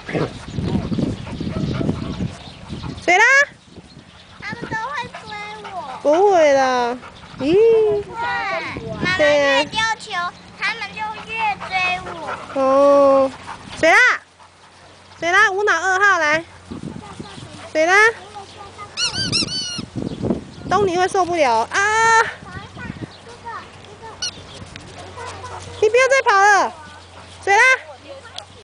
谁啦？ 他们都会追我。 不会啦。咦？ 妈妈越丢球，他们就越追我。 哦。谁啦？谁啦？无脑2号来。谁啦？东尼会受不了啊！你不要再跑了。谁啦？